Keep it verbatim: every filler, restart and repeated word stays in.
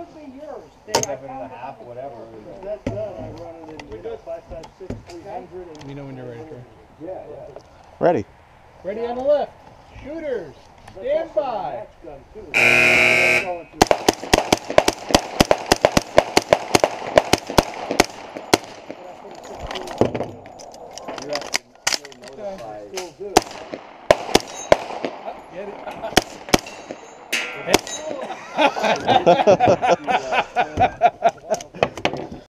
could be yours. Seven and a half, whatever. If that's done, I run it in, you know, five, five, six, three hundred. Let me know when you're ready, Troy. Yeah, yeah. Ready. Ready on the left. Shooters, stand by. Still do. Get it.